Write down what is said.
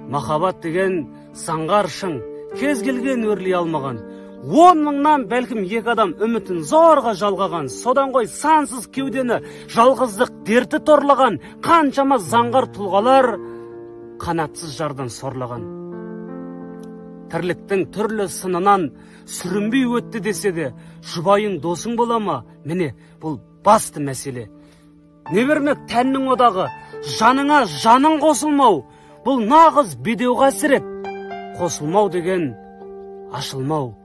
Махаббат деген заңғар шың, кез келген өрлей алмаған. 10 мыңнан бәлкім 2 адам үмітін зорға жалғаған. Содан ғой сансыз кеудені жалғыздық дерті торлаған. Қаншама заңғар тұлғалар қанатсыз жардан сорлаған. Тірліктің түрлі сынынан сүрінбей өтті десе де, жұбайың досың бола ма? Міне, бұл басты мәселе. Не бермек тәннің одағы, жаныңа жаның қосылмау. Бұл нағыз бедеу қасірет. Қосылмау деген ашылмау.